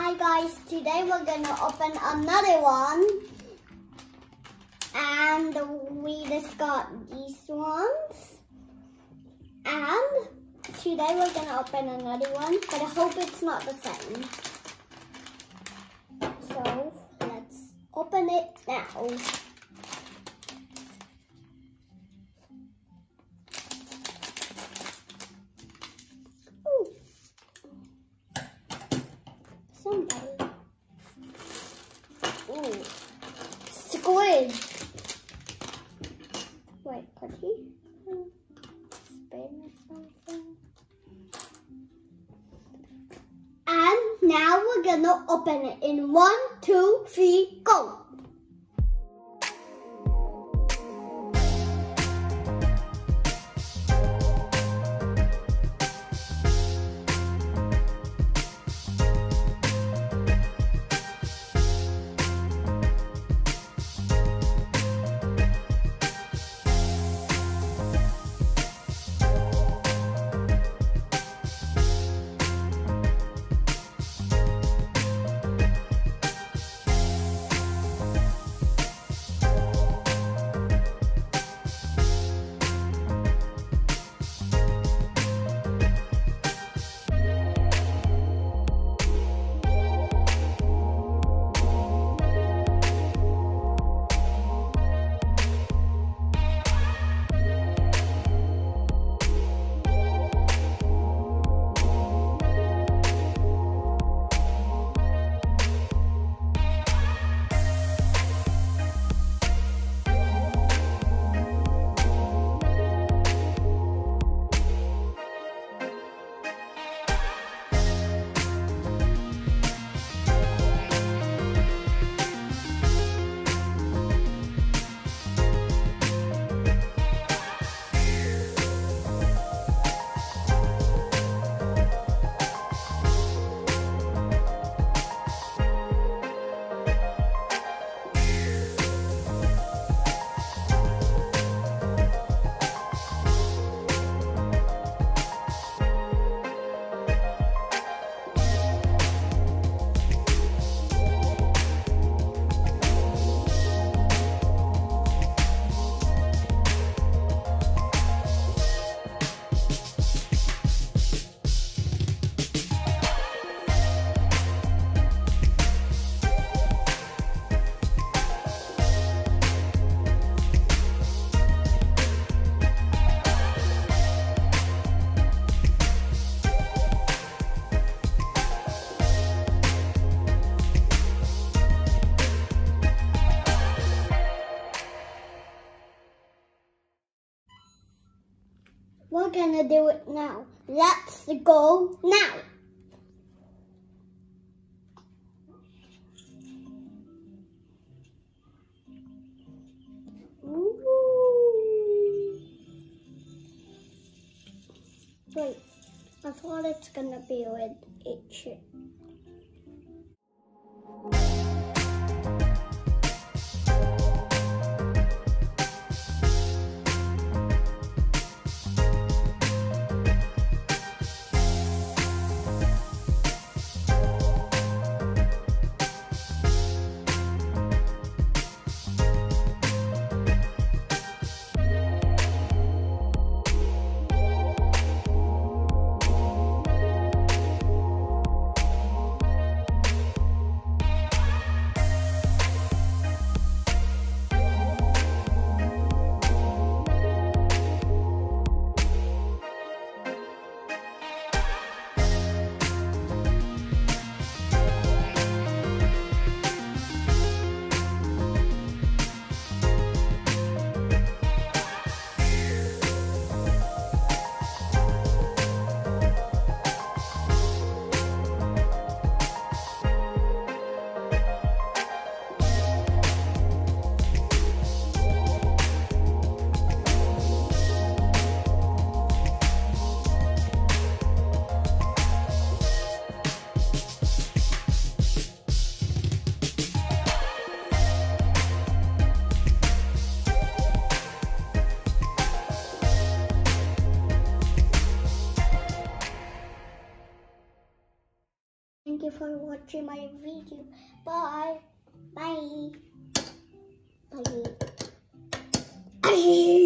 Hi guys, today we're gonna open another one, and we just got these ones, and today we're gonna open another one, but I hope it's not the same. So let's open it now. Somebody. Ooh, squid. Wait, could he spin something? And now we're gonna open it in 1, 2, 3, go. We're gonna do it now. Let's go now. Ooh. Wait, I thought it's gonna be with it. Thank you for watching my video. Bye. Bye. Bye. Bye.